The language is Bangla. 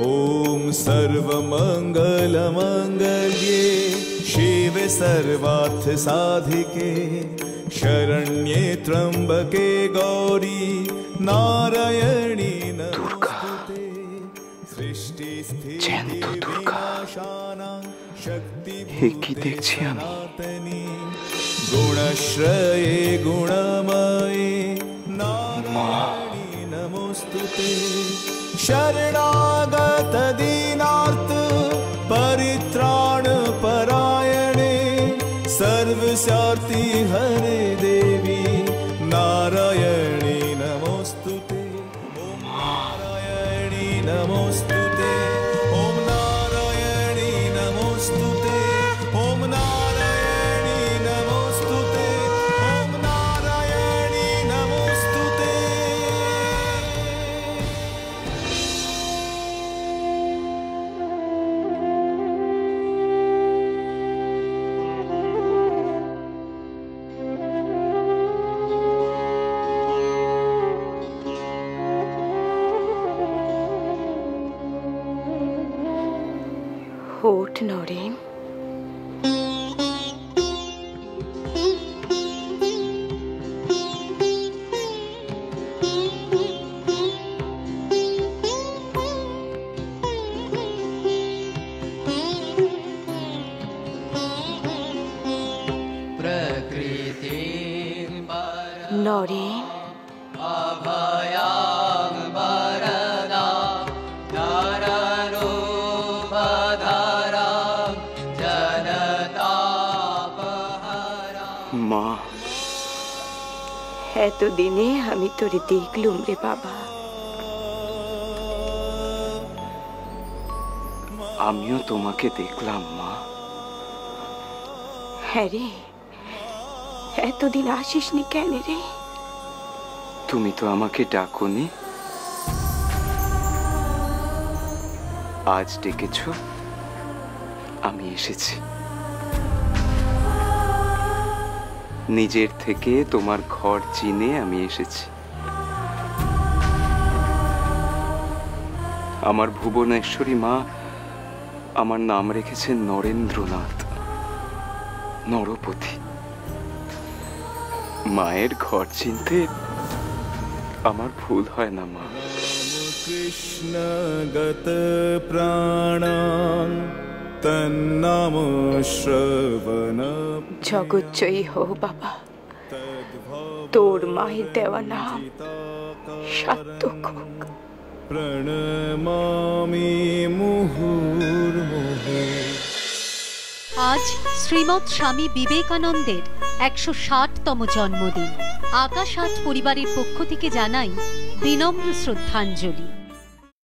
ओम सर्वमंगल मंगल्ये शिवे सर्वार्थ साधिके शरण्ये त्र्यंबके गौरी नारायणी नमोस्तुते सृष्टि स्थिति विनाशानां शक्ति सनातनी गुणश्रये गुणमये नारायणी नमोस्तुते शरणागत दीनार्थ परित्राण परायणे सर्वस्यार्ति हरे देवी नारायणी नमोस्तुते ओम नारायणी नमोस्तुते ओम नारायणी नमोस्तुते ओम नारायणी नमोस्तुते ओम नारायणी नमोस्तुते। ওঠ নরেন, নরেন মা, এতদিনে আমি তোরে দেখলুম রে বাবা। আমিও তোমাকে দেখলাম মা। হ্যাঁ রে, এতদিন আসিসনি কেন রে? তুমি তো আমাকে ডাকোনি, আজ ডেকেছ, আমি এসেছি। নিজের থেকে তোমার ঘর চিনে আমি এসেছি। আমার ভুবনেশ্বরী মা আমার নাম রেখেছেন নরেন্দ্রনাথ, নরপতি। মায়ের ঘর চিনতে আমার ভুল হয় না মা। কৃষ্ণ গত প্রাণাং তন্নাম শ্রবণ। জগৎজয়ী হো বাবা, তোর মায়ের দেওয়া নাম সার্থক হোক। প্রণমামি মুহুর্মুহুঃ। আজ শ্রীমৎ স্বামী বিবেকানন্দের ১৬০তম জন্মদিন। আকাশ আট পরিবারের পক্ষ থেকে জানাই বিনম্র শ্রদ্ধাঞ্জলি।